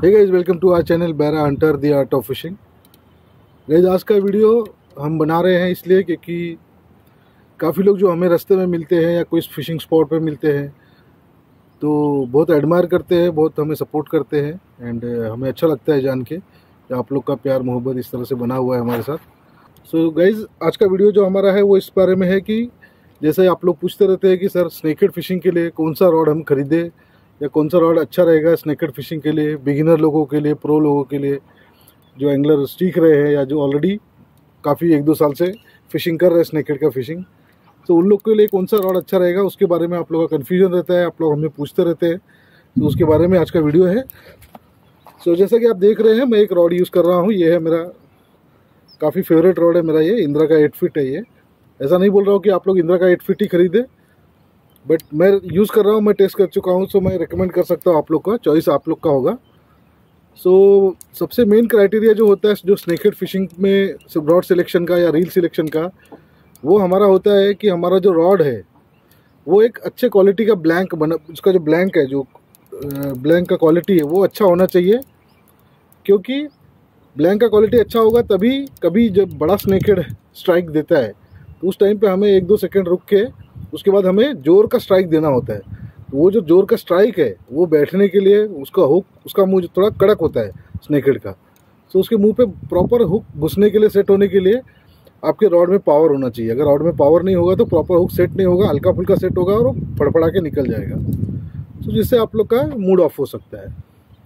Hey guys, welcome to our channel Baira hunter the art of fishing. Guys, आज का video हम बना रहे हैं इसलिए क्योंकि काफ़ी लोग जो हमें रास्ते में मिलते हैं या कोई फिशिंग स्पॉट पे मिलते हैं तो बहुत एडमायर करते हैं, बहुत हमें सपोर्ट करते हैं एंड हमें अच्छा लगता है जान के कि आप लोग का प्यार मोहब्बत इस तरह से बना हुआ है हमारे साथ। सो गाइस, आज का वीडियो जो हमारा है वो इस बारे में है कि जैसे आप लोग पूछते रहते हैं कि सर स्नेकेड फिशिंग के लिए कौन सा रॉड हम खरीदें या कौन सा रॉड अच्छा रहेगा स्नेकेड फिशिंग के लिए, बिगिनर लोगों के लिए, प्रो लोगों के लिए, जो एंगलर सीख रहे हैं या जो ऑलरेडी काफ़ी 1-2 साल से फिशिंग कर रहे हैं स्नेकेड का फिशिंग, तो उन लोग के लिए कौन सा रॉड अच्छा रहेगा उसके बारे में आप लोगों का कन्फ्यूजन रहता है, आप लोग हमें पूछते रहते हैं, तो उसके बारे में आज का वीडियो है। सो जैसा कि आप देख रहे हैं मैं एक रॉड यूज़ कर रहा हूँ, ये है मेरा काफ़ी फेवरेट रॉड है मेरा, ये इंद्रा का 8 फीट है। ये ऐसा नहीं बोल रहा हूँ कि आप लोग इंद्रा का 8 फीट ही खरीदें, बट मैं यूज़ कर रहा हूँ, मैं टेस्ट कर चुका हूँ, सो मैं रिकमेंड कर सकता हूँ। आप लोग का चॉइस आप लोग का होगा। सो सबसे मेन क्राइटेरिया जो होता है जो स्नेकेड फिशिंग में रॉड सिलेक्शन का या रील सिलेक्शन का, वो हमारा होता है कि हमारा जो रॉड है वो एक अच्छे क्वालिटी का ब्लैंक बना, उसका जो ब्लैंक है, जो ब्लैंक का क्वालिटी है वो अच्छा होना चाहिए, क्योंकि ब्लैंक का क्वालिटी अच्छा होगा तभी कभी जब बड़ा स्नेकेड स्ट्राइक देता है तो उस टाइम पे हमें 1-2 सेकेंड रुक के उसके बाद हमें जोर का स्ट्राइक देना होता है। तो वो जो जोर का स्ट्राइक है वो बैठने के लिए उसका हुक, उसका मुंह थोड़ा कड़क होता है स्नेकेड का, तो उसके मुंह पे प्रॉपर हुक घुसने के लिए, सेट होने के लिए आपके रॉड में पावर होना चाहिए। अगर रॉड में पावर नहीं होगा तो प्रॉपर हुक सेट नहीं होगा, हल्का फुल्का सेट होगा और वो फड़फड़ा के निकल जाएगा, तो जिससे आप लोग का मूड ऑफ हो सकता है।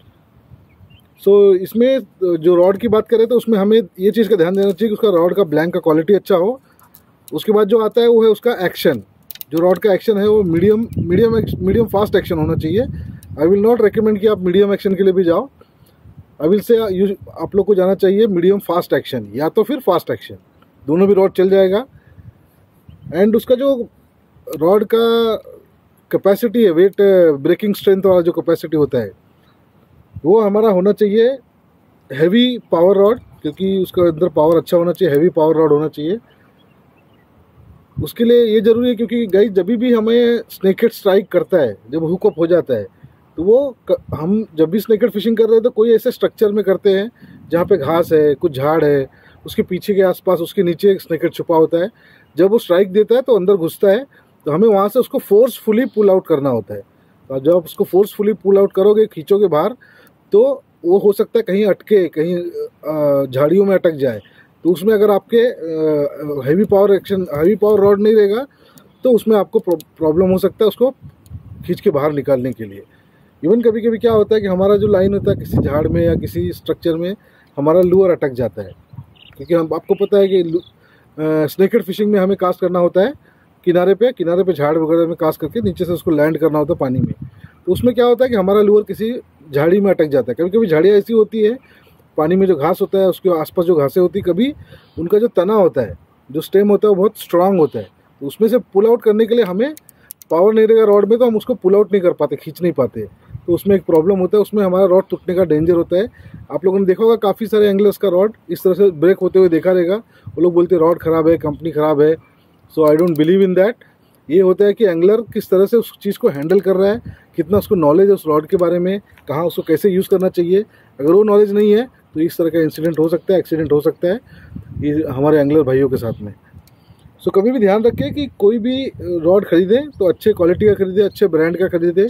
सो इसमें जो रॉड की बात करें तो उसमें हमें ये चीज़ का ध्यान देना चाहिए कि उसका रॉड का ब्लैंक का क्वालिटी अच्छा हो। उसके बाद जो आता है वो है उसका एक्शन, जो रॉड का एक्शन है वो मीडियम फास्ट एक्शन होना चाहिए। आई विल नॉट रिकमेंड कि आप मीडियम एक्शन के लिए भी जाओ, आई विल से आप लोग को जाना चाहिए मीडियम फास्ट एक्शन या तो फिर फास्ट एक्शन, दोनों भी रॉड चल जाएगा। एंड उसका जो रॉड का कैपेसिटी है, वेट ब्रेकिंग स्ट्रेंथ वाला जो कैपेसिटी होता है वो हमारा होना चाहिए हैवी पावर रॉड, क्योंकि उसका अंदर पावर अच्छा होना चाहिए, हैवी पावर रॉड होना चाहिए। उसके लिए ये ज़रूरी है क्योंकि गाइस जब भी हमें स्नेकेड स्ट्राइक करता है, जब हुक अप हो जाता है, तो वो हम जब भी स्नेकेड फिशिंग कर रहे हैं तो कोई ऐसे स्ट्रक्चर में करते हैं जहाँ पे घास है, कुछ झाड़ है, उसके पीछे के आसपास, उसके नीचे एक स्नेकेड छुपा होता है। जब वो स्ट्राइक देता है तो अंदर घुसता है, तो हमें वहाँ से उसको फोर्सफुली पुल आउट करना होता है। और जब उसको फोर्सफुली पुल आउट करोगे, खींचोगे बाहर, तो वो हो सकता है कहीं अटके, कहीं झाड़ियों में अटक जाए, तो उसमें अगर आपके हैवी पावर रॉड नहीं रहेगा तो उसमें आपको प्रॉब्लम हो सकता है उसको खींच के बाहर निकालने के लिए। इवन कभी कभी क्या होता है कि हमारा जो लाइन होता है किसी झाड़ में या किसी स्ट्रक्चर में हमारा लूअर अटक जाता है, क्योंकि हम आपको पता है कि स्नेकेड फिशिंग में हमें कास्ट करना होता है किनारे पे झाड़ वगैरह में कास्ट करके नीचे से उसको लैंड करना होता है पानी में। तो उसमें क्या होता है कि हमारा लूअर किसी झाड़ी में अटक जाता है। कभी कभी झाड़ियाँ ऐसी होती है, पानी में जो घास होता है उसके आसपास जो घासें होती है, कभी उनका जो तना होता है, जो स्टेम होता है वो बहुत स्ट्रांग होता है, तो उसमें से पुल आउट करने के लिए हमें पावर नहीं रहेगा रॉड में, तो हम उसको पुल आउट नहीं कर पाते, खींच नहीं पाते, तो उसमें एक प्रॉब्लम होता है, उसमें हमारा रॉड टूटने का डेंजर होता है। आप लोगों ने देखा होगा काफ़ी सारे एंगलर्स का रॉड इस तरह से ब्रेक होते हुए देखा रहेगा, वो लोग बोलते हैं रॉड ख़राब है, कंपनी ख़राब है। So I don't believe in that. ये होता है कि एंगलर किस तरह से उस चीज़ को हैंडल कर रहा है, कितना उसको नॉलेज है उस रॉड के बारे में, कहाँ उसको कैसे यूज़ करना चाहिए। अगर वो नॉलेज नहीं है तो इस तरह का इंसिडेंट हो सकता है, एक्सीडेंट हो सकता है ये हमारे एंगलर भाइयों के साथ में। सो कभी भी ध्यान रखें कि कोई भी रॉड खरीदें तो अच्छे क्वालिटी का खरीदें, अच्छे ब्रांड का खरीदें।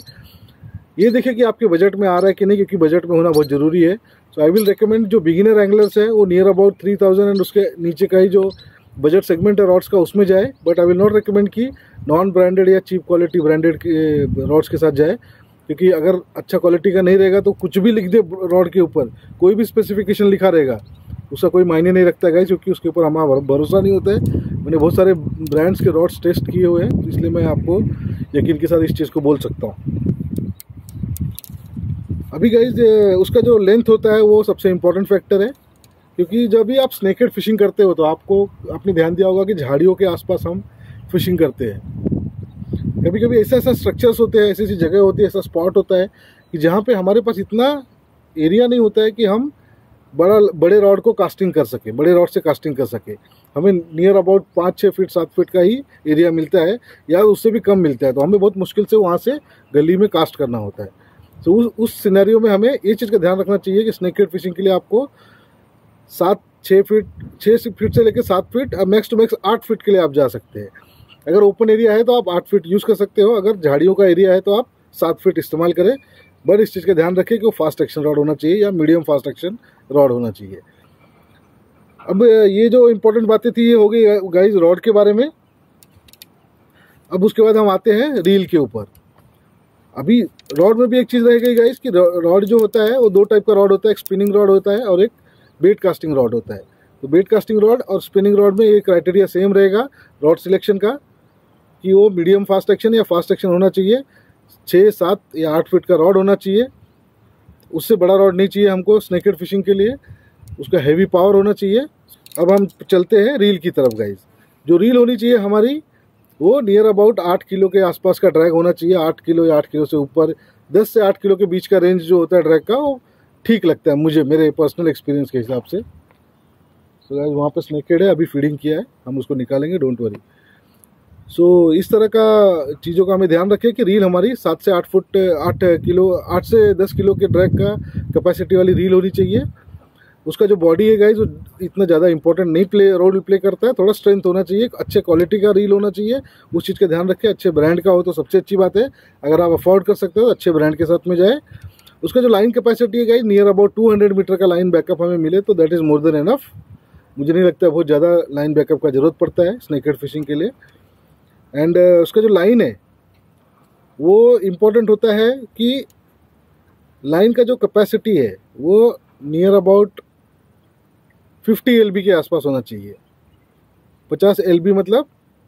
ये देखें कि आपके बजट में आ रहा है कि नहीं, क्योंकि बजट में होना बहुत ज़रूरी है। सो आई विल रिकमेंड जो बिगिनर एंगलर्स है वो नियर अबाउट 3000 एंड उसके नीचे का ही जो बजट सेगमेंट है रॉड्स का उसमें जाए, but I will not recommend कि नॉन ब्रांडेड या चीप क्वालिटी ब्रांडेड के रॉड्स के साथ जाए, क्योंकि अगर अच्छा क्वालिटी का नहीं रहेगा तो कुछ भी लिख दे रॉड के ऊपर, कोई भी स्पेसिफिकेशन लिखा रहेगा, उसका कोई मायने नहीं रखता है, क्योंकि उसके ऊपर हमारा भरोसा नहीं होता है। मैंने बहुत सारे ब्रांड्स के रॉड्स टेस्ट किए हुए हैं, इसलिए मैं आपको यकीन के साथ इस चीज़ को बोल सकता हूँ। अभी गाइस उसका जो लेंथ होता है वो सबसे इम्पोर्टेंट फैक्टर है, क्योंकि जब भी आप स्नेकेड फिशिंग करते हो तो आपने ध्यान दिया होगा कि झाड़ियों के आसपास हम फिशिंग करते हैं। कभी कभी ऐसा स्ट्रक्चर्स होते हैं, ऐसी ऐसी जगह होती है, ऐसा स्पॉट होता है कि जहाँ पे हमारे पास इतना एरिया नहीं होता है कि हम बड़े रॉड को कास्टिंग कर सके, बड़े रॉड से कास्टिंग कर सके। हमें नियर अबाउट 5-6 फीट 7 फीट का ही एरिया मिलता है या उससे भी कम मिलता है, तो हमें बहुत मुश्किल से वहाँ से गली में कास्ट करना होता है। तो उस सिनेरियो में हमें ये चीज़ का ध्यान रखना चाहिए कि स्नेकहेड फिशिंग के लिए आपको 6 फीट से लेकर 7 feet, max to max 8 feet के लिए आप जा सकते हैं। अगर ओपन एरिया है तो आप 8 फीट यूज़ कर सकते हो, अगर झाड़ियों का एरिया है तो आप 7 फीट इस्तेमाल करें। बट इस चीज़ का ध्यान रखें कि वो फास्ट एक्शन रॉड होना चाहिए या मीडियम फास्ट एक्शन रॉड होना चाहिए। अब ये जो इम्पोर्टेंट बातें थी ये हो गई गाइस रॉड के बारे में। अब उसके बाद हम आते हैं रील के ऊपर। अभी रॉड में भी एक चीज़ रह गई गाइस कि रॉड जो होता है वो 2 टाइप का रॉड होता है, एक स्पिनिंग रॉड होता है और एक बेट कास्टिंग रॉड होता है। तो बेट कास्टिंग रॉड और स्पिनिंग रॉड में ये क्राइटेरिया सेम रहेगा रॉड सिलेक्शन का कि वो मीडियम फास्ट एक्शन या फास्ट एक्शन होना चाहिए, 6, 7 या 8 फीट का रॉड होना चाहिए, उससे बड़ा रॉड नहीं चाहिए हमको स्नेकहेड फिशिंग के लिए, उसका हैवी पावर होना चाहिए। अब हम चलते हैं रील की तरफ गाइस। जो रील होनी चाहिए हमारी वो नियर अबाउट 8 किलो के आसपास का ड्रैग होना चाहिए, 8 किलो या 8 किलो से ऊपर, 10 से 8 किलो के बीच का रेंज जो होता है ड्रैग का वो ठीक लगता है मुझे, मेरे पर्सनल एक्सपीरियंस के हिसाब से। सो गाइस वहाँ पे स्नेकहेड है, अभी फीडिंग किया है, हम उसको निकालेंगे, डोंट वरी। सो इस तरह का चीज़ों का हमें ध्यान रखें कि रील हमारी 7 से 8 से 10 किलो के ड्रैग का कैपेसिटी वाली रील होनी चाहिए। उसका जो बॉडी है गाइस वो इतना ज़्यादा इंपॉर्टेंट नहीं रोल प्ले करता है, थोड़ा स्ट्रेंथ होना चाहिए, अच्छे क्वालिटी का रील होना चाहिए, उस चीज़ का ध्यान रखें। अच्छे ब्रांड का हो तो सबसे अच्छी बात है, अगर आप अफोर्ड कर सकते हो तो अच्छे ब्रांड के साथ में जाए। उसका जो लाइन कैपेसिटी है गाइस नियर अबाउट 200 मीटर का लाइन बैकअप हमें मिले तो that is more than enough. मुझे नहीं लगता बहुत ज़्यादा लाइन बैकअप का ज़रूरत पड़ता है स्नेकहेड फिशिंग के लिए। एंड उसका जो लाइन है वो इम्पोर्टेंट होता है कि लाइन का जो कैपेसिटी है वो नियर अबाउट 50 LB के आसपास होना चाहिए। 50 LB मतलब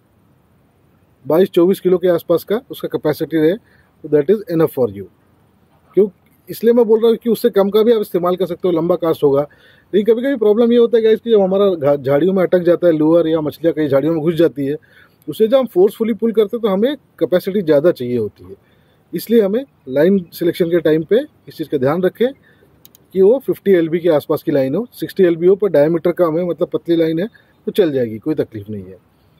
22-24 किलो के आसपास का उसका कैपेसिटी रहे तो that is enough for you. क्यों इसलिए मैं बोल रहा हूँ कि उससे कम का भी आप इस्तेमाल कर सकते हो, लंबा कास्ट होगा। लेकिन कभी कभी प्रॉब्लम ये होता है गाइस कि जब हमारा झाड़ियों में अटक जाता है लूअर या मछलियाँ कहीं झाड़ियों में घुस जाती है, उससे जब हम फोर्सफुली पुल करते हैं तो हमें कैपेसिटी ज़्यादा चाहिए होती है। इसलिए हमें लाइन सिलेक्शन के टाइम पे इस चीज़ का ध्यान रखें कि वो 50 LB के आसपास की लाइन हो, 60 LB हो, पर डायमीटर कम है, मतलब पतली लाइन है तो चल जाएगी, कोई तकलीफ नहीं है।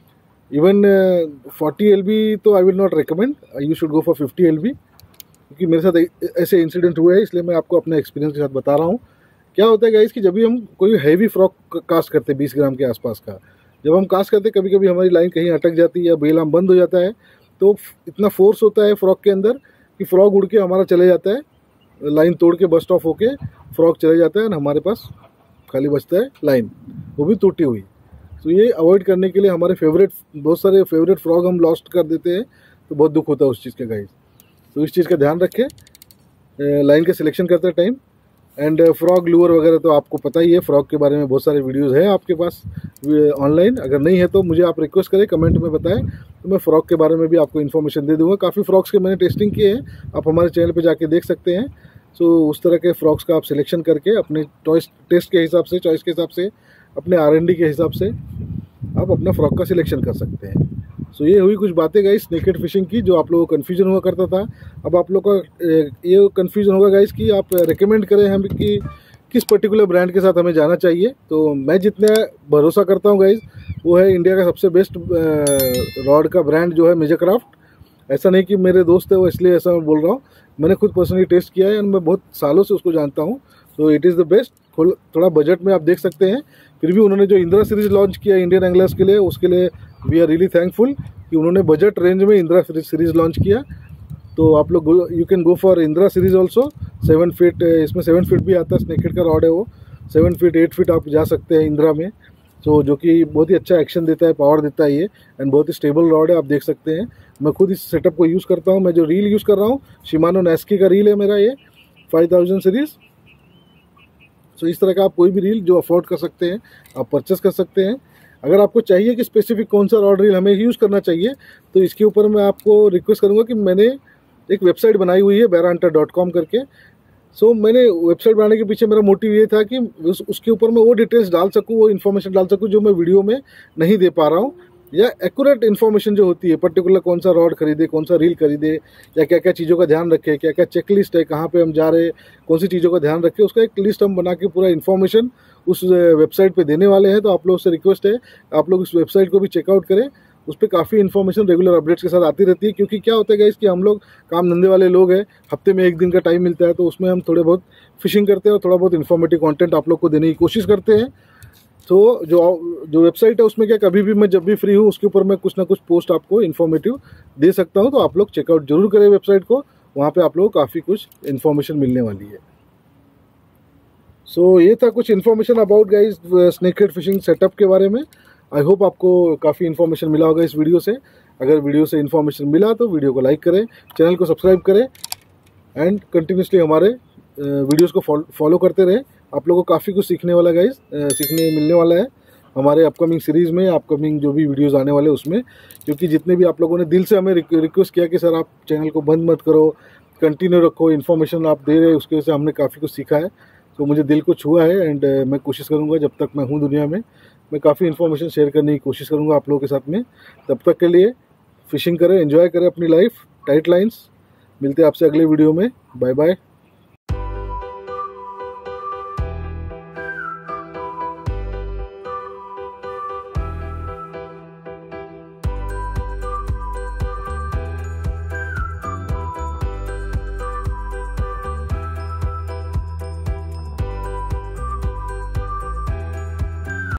इवन 40 LB तो I will not recommend, you should go for 50 LB, क्योंकि मेरे साथ ऐसे इंसिडेंट हुए हैं, इसलिए मैं आपको अपने एक्सपीरियंस के साथ बता रहा हूँ। क्या होता है गाइस कि जब भी हम कोई हैवी फ्रॉक कास्ट करते हैं 20 ग्राम के आसपास का, जब हम कास्ट करते हैं कभी कभी हमारी लाइन कहीं अटक जाती है या बेल आर्म बंद हो जाता है तो इतना फोर्स होता है फ्रॉक के अंदर कि फ्रॉक उड़ के हमारा चले जाता है, लाइन तोड़ के बस्ट ऑफ होके फ्रॉक चले जाता है और हमारे पास खाली बचता है लाइन, वो भी टूटी हुई। तो ये अवॉइड करने के लिए हमारे बहुत सारे फेवरेट फ्रॉक हम लॉस्ट कर देते हैं, तो बहुत दुख होता है उस चीज़ का गाइस। तो इस चीज़ का ध्यान रखें लाइन का सिलेक्शन करते टाइम। एंड फ्रॉग लूअर वगैरह तो आपको पता ही है, फ्रॉग के बारे में बहुत सारे वीडियोस हैं आपके पास ऑनलाइन, अगर नहीं है तो मुझे आप रिक्वेस्ट करें, कमेंट में बताएं, तो मैं फ्रॉग के बारे में भी आपको इन्फॉर्मेशन दे दूंगा। काफ़ी फ्रॉग्स के मैंने टेस्टिंग किए हैं, आप हमारे चैनल पे जाके देख सकते हैं। सो उस तरह के फ्रॉग्स का आप सिलेक्शन करके अपने टेस्ट के हिसाब से, चॉइस के हिसाब से, अपने R&D के हिसाब से आप अपना फ्रॉग का सिलेक्शन कर सकते हैं। सो ये हुई कुछ बातें गाइस स्नेकहेड फिशिंग की, जो आप लोगों को कन्फ्यूजन हुआ करता था। अब आप लोग का ये कन्फ्यूजन होगा गाइस कि आप रेकमेंड करें हम कि किस पर्टिकुलर ब्रांड के साथ हमें जाना चाहिए। तो मैं जितना भरोसा करता हूँ गाइस वो है इंडिया का सबसे बेस्ट रॉड का ब्रांड जो है मेजरक्राफ्ट। ऐसा नहीं कि मेरे दोस्त है वो इसलिए ऐसा मैं बोल रहा हूँ, मैंने खुद पर्सनली टेस्ट किया है और मैं बहुत सालों से उसको जानता हूँ। तो इट इज़ द बेस्ट। थोड़ा बजट में आप देख सकते हैं, फिर भी उन्होंने जो इंदिरा सीरीज़ लॉन्च किया इंडियन एंगलर्स के लिए, उसके लिए वी आर रियली थैंकफुल कि उन्होंने बजट रेंज में इंदिरा सीरीज़ लॉन्च किया। तो आप लोग you can go for Indira series also. 7 feet, इसमें 7 फीट भी आता है, स्नेकहेड का रॉड है वो, 7 फीट 8 फीट आप जा सकते हैं इंदिरा में। तो जो कि बहुत ही अच्छा एक्शन देता है, पावर देता है ये, एंड बहुत ही स्टेबल रॉड है, आप देख सकते हैं। मैं खुद इस सेटअप को यूज़ करता हूँ। मैं जो रील यूज़ कर रहा हूँ शिमानो नेस्की का रील है मेरा, ये 5000 सीरीज़। तो इस तरह का आप कोई भी रील जो अफोर्ड कर सकते हैं आप परचेस कर सकते हैं। अगर आपको चाहिए कि स्पेसिफिक कौन सा रॉड रील हमें यूज़ करना चाहिए, तो इसके ऊपर मैं आपको रिक्वेस्ट करूँगा कि मैंने एक वेबसाइट बनाई हुई है berahunter.com करके। सो मैंने वेबसाइट बनाने के पीछे मेरा मोटिव ये था कि उसके ऊपर मैं वो डिटेल्स डाल सकूँ, वो इन्फॉर्मेशन डाल सकूँ जो मैं वीडियो में नहीं दे पा रहा हूँ, या एक्यूरेट इन्फॉर्मेशन जो होती है, पर्टिकुलर कौन सा रॉड खरीदे, कौन सा रील खरीदे, या क्या क्या चीज़ों का ध्यान रखें, क्या क्या चेकलिस्ट है, कहाँ पे हम जा रहे हैं, कौन सी चीज़ों का ध्यान रखें, उसका एक लिस्ट हम बना के पूरा इन्फॉर्मेशन उस वेबसाइट पे देने वाले हैं। तो आप लोगों से रिक्वेस्ट है आप लोग इस वेबसाइट को भी चेकआउट करें उस पर काफ़ी इन्फॉर्मेशन रेगुलर अपडेट्स के साथ आती रहती है। क्योंकि क्या होता है गाइस कि हम लोग काम धंधे वाले लोग हैं, हफ्ते में 1 दिन का टाइम मिलता है, तो उसमें हम थोड़े बहुत फिशिंग करते हैं और थोड़ा बहुत इन्फॉर्मेटिव कंटेंट आप लोग को देने की कोशिश करते हैं। तो जो वेबसाइट है उसमें क्या, कभी भी मैं जब भी फ्री हूँ उसके ऊपर मैं कुछ ना कुछ पोस्ट आपको इन्फॉर्मेटिव दे सकता हूँ। तो आप लोग चेकआउट जरूर करें वेबसाइट को, वहाँ पे आप लोगों को काफ़ी कुछ इन्फॉर्मेशन मिलने वाली है। सो ये था कुछ information about guys snakehead fishing setup के बारे में। आई होप आपको काफ़ी इन्फॉर्मेशन मिला होगा इस वीडियो से। अगर वीडियो से इन्फॉर्मेशन मिला तो वीडियो को लाइक करें, चैनल को सब्सक्राइब करें एंड कंटिन्यूसली हमारे वीडियोस को फॉलो करते रहें। आप लोगों को काफ़ी कुछ सीखने वाला गाइस सीखने मिलने वाला है हमारे अपकमिंग सीरीज़ में, अपकमिंग जो भी वीडियोस आने वाले उसमें। क्योंकि जितने भी आप लोगों ने दिल से हमें रिक्वेस्ट किया कि सर आप चैनल को बंद मत करो, कंटिन्यू रखो, इन्फॉर्मेशन आप दे रहे हैं, उसकी वजह से हमने काफ़ी कुछ सीखा है। तो मुझे दिल को छुआ है एंड मैं कोशिश करूँगा जब तक मैं हूँ दुनिया में, मैं काफ़ी इन्फॉर्मेशन शेयर करने की कोशिश करूँगा आप लोगों के साथ में। तब तक के लिए फिशिंग करें, एंजॉय करें अपनी लाइफ, टाइट लाइन्स। मिलते हैं आपसे अगले वीडियो में। Bye bye.